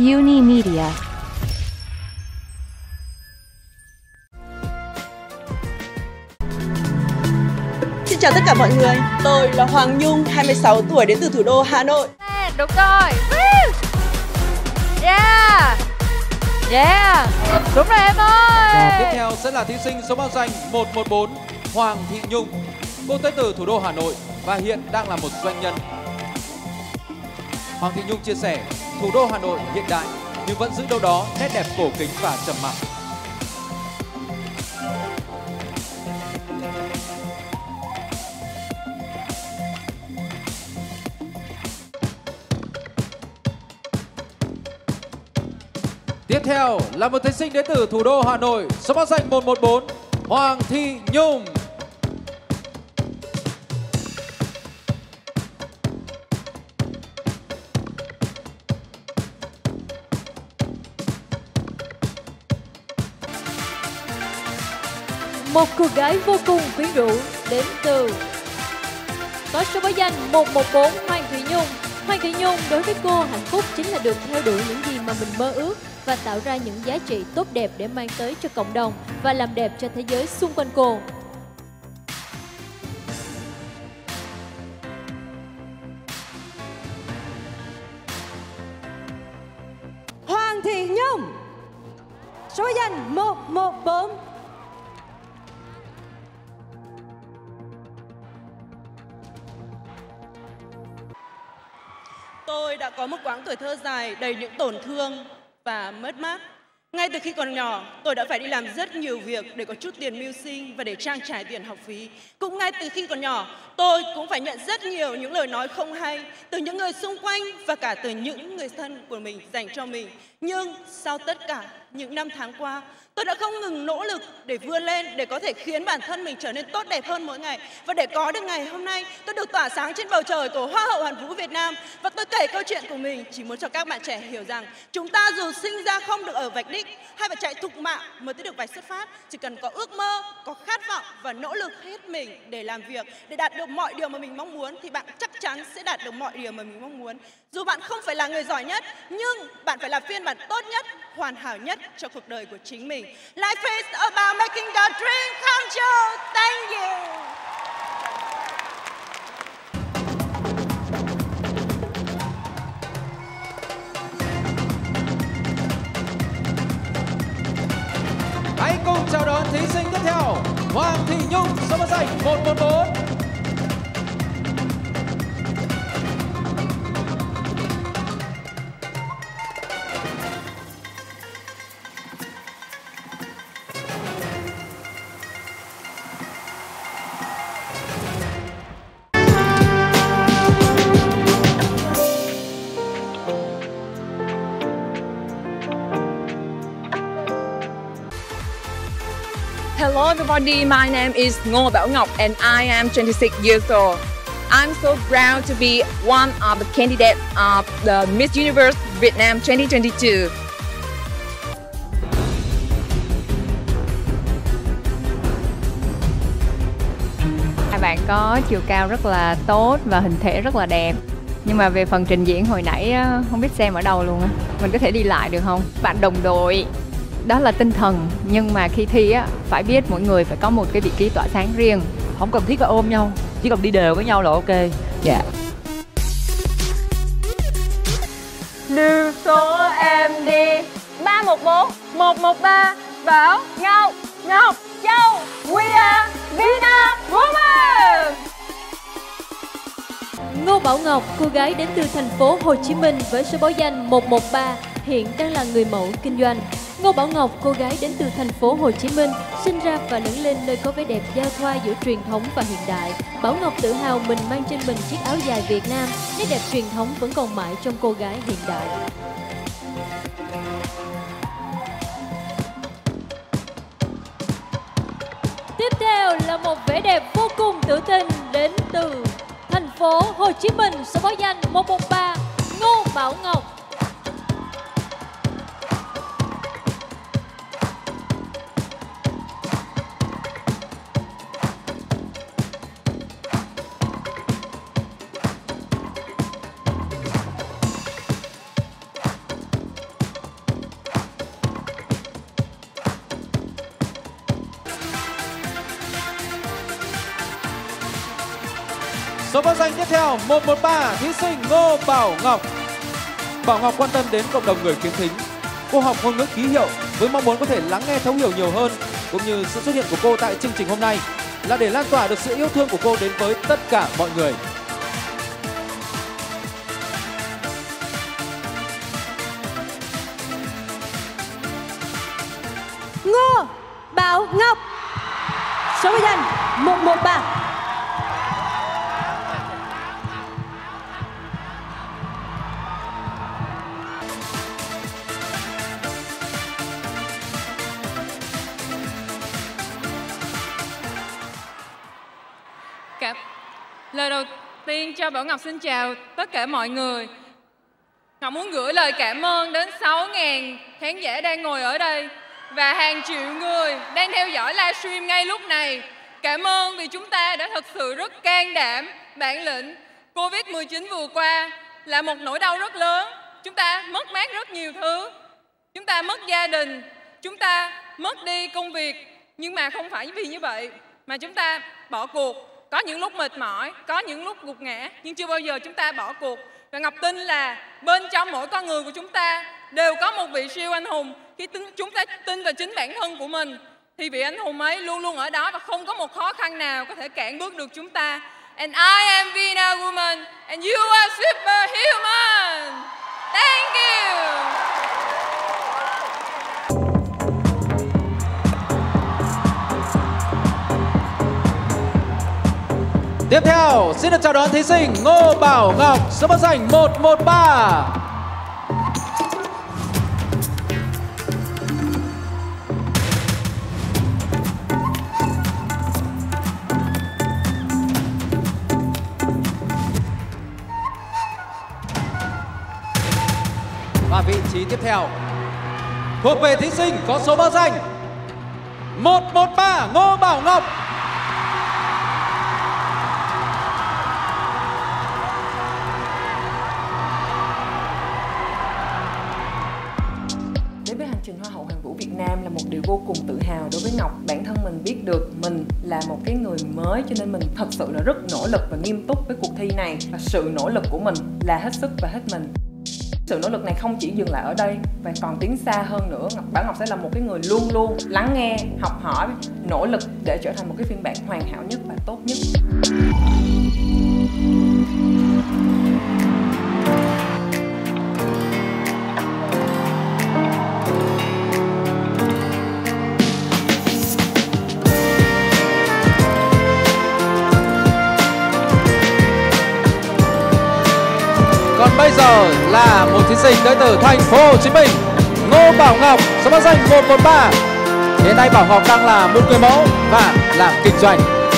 Unimedia. Xin chào tất cả mọi người, tôi là Hoàng Nhung, 26 tuổi đến từ thủ đô Hà Nội. Đúng rồi. Yeah. Yeah. Đúng rồi em ơi. Và tiếp theo sẽ là thí sinh số báo danh 114 Hoàng Thị Nhung. Cô tới từ thủ đô Hà Nội và hiện đang là một doanh nhân. Hoàng Thị Nhung chia sẻ, thủ đô Hà Nội hiện đại nhưng vẫn giữ đâu đó nét đẹp cổ kính và trầm mặc. Tiếp theo là một thí sinh đến từ thủ đô Hà Nội, số báo danh 114 Hoàng Thị Nhung. Một cô gái vô cùng quyến rũ đến từ có số báo danh 114 Hoàng Thị Nhung. Hoàng Thị Nhung đối với cô hạnh phúc chính là được theo đuổi những gì mà mình mơ ước và tạo ra những giá trị tốt đẹp để mang tới cho cộng đồng và làm đẹp cho thế giới xung quanh cô. Hoàng Thị Nhung, số báo danh 114. Tôi đã có một quãng tuổi thơ dài đầy những tổn thương và mất mát. Ngay từ khi còn nhỏ, tôi đã phải đi làm rất nhiều việc để có chút tiền mưu sinh và để trang trải tiền học phí. Cũng ngay từ khi còn nhỏ, tôi cũng phải nhận rất nhiều những lời nói không hay từ những người xung quanh và cả từ những người thân của mình dành cho mình. Nhưng sau tất cả những năm tháng qua, tôi đã không ngừng nỗ lực để vươn lên, để có thể khiến bản thân mình trở nên tốt đẹp hơn mỗi ngày. Và để có được ngày hôm nay, tôi được tỏa sáng trên bầu trời của Hoa hậu Hoàn vũ Việt Nam. Và tôi kể câu chuyện của mình chỉ muốn cho các bạn trẻ hiểu rằng chúng ta dù sinh ra không được ở vạch đích hay phải chạy thục mạng mới tới được vạch xuất phát, chỉ cần có ước mơ, có khát vọng và nỗ lực hết mình để làm việc, để đạt được mọi điều mà mình mong muốn thì bạn chắc chắn sẽ đạt được mọi điều mà mình mong muốn. Dù bạn không phải là người giỏi nhất, nhưng bạn phải là phiên bản tốt nhất, hoàn hảo nhất cho cuộc đời của chính mình. Life is about making the dream come true. Thank you. Hãy cùng chào đón thí sinh tiếp theo, Hoàng Thị Nhung, số báo danh 114. Hello everybody, my name is Ngô Bảo Ngọc and I am 26 years old. I'm so proud to be one of the candidates of the Miss Universe Vietnam 2022. Hai bạn có chiều cao rất là tốt và hình thể rất là đẹp. Nhưng mà về phần trình diễn hồi nãy không biết xem ở đâu luôn á. Mình có thể đi lại được không? Bạn đồng đội, đó là tinh thần. Nhưng mà khi thi á, phải biết mỗi người phải có một cái vị trí tỏa sáng riêng. Không cần thiết phải ôm nhau, chỉ cần đi đều với nhau là ok. Dạ. Đưa số em đi 314 113 Bảo Ngọc Ngọc Châu. We are Vietnam Woman. Ngô Bảo Ngọc, cô gái đến từ thành phố Hồ Chí Minh với số báo danh 113, hiện đang là người mẫu kinh doanh. Ngô Bảo Ngọc, cô gái đến từ thành phố Hồ Chí Minh, sinh ra và lớn lên nơi có vẻ đẹp giao thoa giữa truyền thống và hiện đại. Bảo Ngọc tự hào mình mang trên mình chiếc áo dài Việt Nam, nét đẹp truyền thống vẫn còn mãi trong cô gái hiện đại. Tiếp theo là một vẻ đẹp vô cùng tự tin đến từ thành phố Hồ Chí Minh, số báo danh 113, Ngô Bảo Ngọc. Số báo danh tiếp theo 113, thí sinh Ngô Bảo Ngọc. Bảo Ngọc quan tâm đến cộng đồng người khiếm thính. Cô học ngôn ngữ ký hiệu với mong muốn có thể lắng nghe thấu hiểu nhiều hơn, cũng như sự xuất hiện của cô tại chương trình hôm nay là để lan tỏa được sự yêu thương của cô đến với tất cả mọi người. Ngô Bảo Ngọc. Số báo danh 113. Lời đầu tiên cho Bảo Ngọc xin chào tất cả mọi người. Ngọc muốn gửi lời cảm ơn đến 6.000 khán giả đang ngồi ở đây và hàng triệu người đang theo dõi livestream ngay lúc này. Cảm ơn vì chúng ta đã thật sự rất can đảm, bản lĩnh. Covid-19 vừa qua là một nỗi đau rất lớn. Chúng ta mất mát rất nhiều thứ. Chúng ta mất gia đình, chúng ta mất đi công việc. Nhưng mà không phải vì như vậy mà chúng ta bỏ cuộc. Có những lúc mệt mỏi, có những lúc gục ngã, nhưng chưa bao giờ chúng ta bỏ cuộc. Và Ngọc tin là bên trong mỗi con người của chúng ta đều có một vị siêu anh hùng. Khi chúng ta tin vào chính bản thân của mình thì vị anh hùng ấy luôn luôn ở đó và không có một khó khăn nào có thể cản bước được chúng ta. And I am Vina Woman and you are superhuman. Thank you. Tiếp theo, xin được chào đón thí sinh Ngô Bảo Ngọc, số báo danh 113. Và vị trí tiếp theo thuộc về thí sinh có số báo danh 113, Ngô Bảo Ngọc. Đến với hành trình Hoa hậu Hoàn vũ Việt Nam là một điều vô cùng tự hào đối với Ngọc. Bản thân mình biết được mình là một cái người mới cho nên mình thật sự là rất nỗ lực và nghiêm túc với cuộc thi này. Và sự nỗ lực của mình là hết sức và hết mình. Sự nỗ lực này không chỉ dừng lại ở đây và còn tiến xa hơn nữa. Bảo Ngọc sẽ là một cái người luôn luôn lắng nghe, học hỏi, nỗ lực để trở thành một cái phiên bản hoàn hảo nhất và tốt nhất. Còn bây giờ là một thí sinh đến từ thành phố Hồ Chí Minh, Ngô Bảo Ngọc, số báo danh 113. Hiện nay Bảo Ngọc đang là một người mẫu và làm kinh doanh.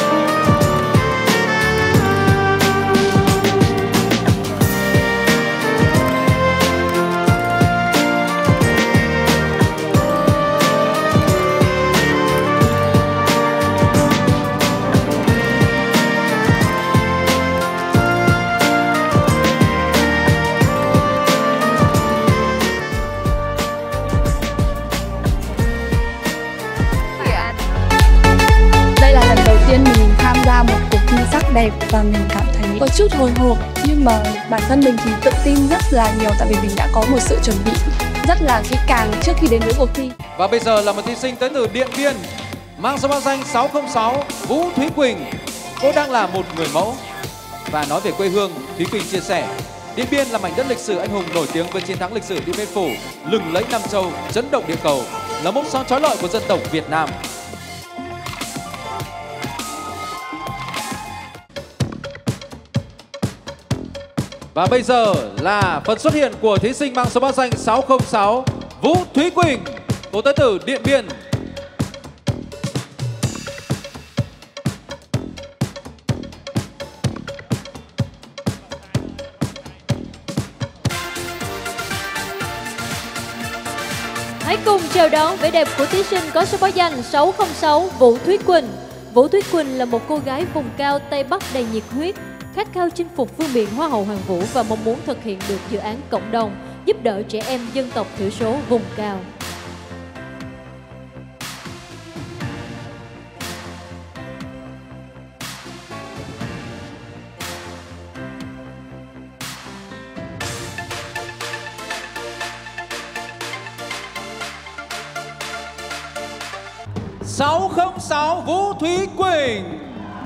Mình tham gia một cuộc thi sắc đẹp và mình cảm thấy có chút hồi hộp, nhưng mà bản thân mình thì tự tin rất là nhiều tại vì mình đã có một sự chuẩn bị rất là kỹ càng trước khi đến với cuộc thi. Và bây giờ là một thí sinh tới từ Điện Biên, mang số báo danh 606, Vũ Thúy Quỳnh. Cô đang là một người mẫu. Và nói về quê hương, Thúy Quỳnh chia sẻ, Điện Biên là mảnh đất lịch sử anh hùng nổi tiếng với chiến thắng lịch sử Điện Biên Phủ, lừng lẫy Nam Châu, chấn động địa cầu, là mốc son chói lọi của dân tộc Việt Nam. Và bây giờ là phần xuất hiện của thí sinh mang số báo danh 606, Vũ Thúy Quỳnh, cô tới từ Điện Biên. Hãy cùng chào đón vẻ đẹp của thí sinh có số báo danh 606, Vũ Thúy Quỳnh. Vũ Thúy Quỳnh là một cô gái vùng cao Tây Bắc đầy nhiệt huyết, khát khao chinh phục vương miện Hoa hậu Hoàn vũ và mong muốn thực hiện được dự án cộng đồng giúp đỡ trẻ em dân tộc thiểu số vùng cao. 606 Vũ Thúy Quỳnh.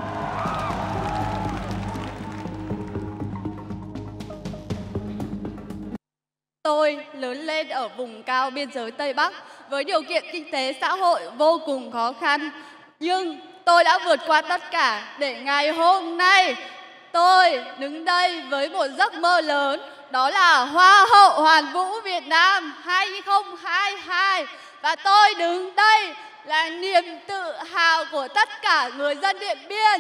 Tôi lớn lên ở vùng cao biên giới Tây Bắc với điều kiện kinh tế xã hội vô cùng khó khăn. Nhưng tôi đã vượt qua tất cả để ngày hôm nay tôi đứng đây với một giấc mơ lớn. Đó là Hoa hậu Hoàn vũ Việt Nam 2022. Và tôi đứng đây là niềm tự hào của tất cả người dân Điện Biên.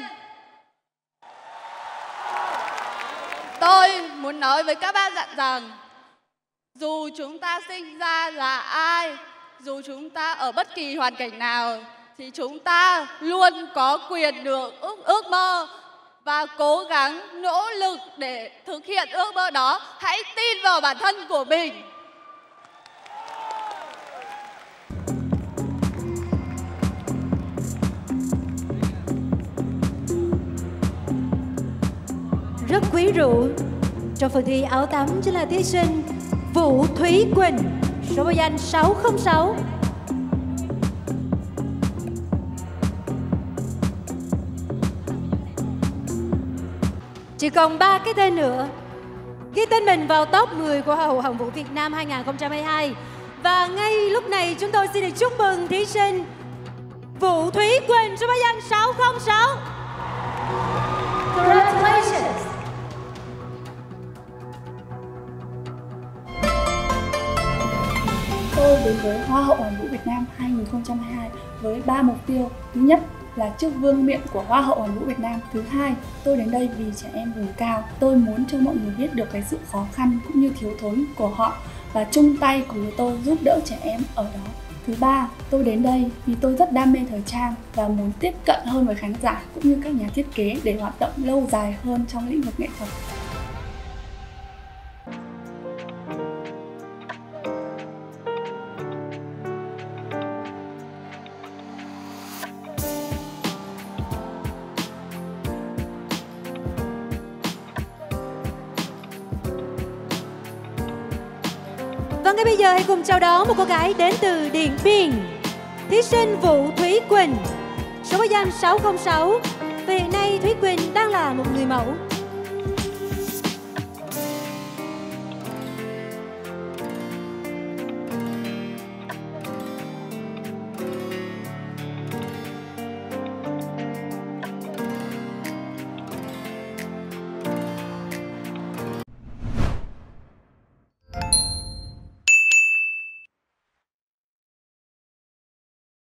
Tôi muốn nói với các bạn rằng dù chúng ta sinh ra là ai, dù chúng ta ở bất kỳ hoàn cảnh nào, thì chúng ta luôn có quyền được ước mơ và cố gắng nỗ lực để thực hiện ước mơ đó. Hãy tin vào bản thân của mình. Rất quyến rũ. Trong phần thi áo tắm chính là thí sinh Vũ Thúy Quỳnh, số báo danh 606. Chỉ còn 3 cái tên nữa ghi tên mình vào top 10 của Hoa hậu Hoàn vũ Việt Nam 2022. Và ngay lúc này chúng tôi xin được chúc mừng thí sinh Vũ Thúy Quỳnh, số báo danh 606. Congratulations! Tôi đến với Hoa hậu Hoàn vũ Việt Nam 2022 với 3 mục tiêu. Thứ nhất là chức vương miện của Hoa hậu Hoàn vũ Việt Nam. Thứ hai, tôi đến đây vì trẻ em vùng cao. Tôi muốn cho mọi người biết được cái sự khó khăn cũng như thiếu thốn của họ và chung tay cùng với tôi giúp đỡ trẻ em ở đó. Thứ ba, tôi đến đây vì tôi rất đam mê thời trang và muốn tiếp cận hơn với khán giả cũng như các nhà thiết kế để hoạt động lâu dài hơn trong lĩnh vực nghệ thuật. Và ngay bây giờ hãy cùng chào đón một cô gái đến từ Điện Biên, thí sinh Vũ Thúy Quỳnh, số báo danh 606. Và hiện nay Thúy Quỳnh đang là một người mẫu.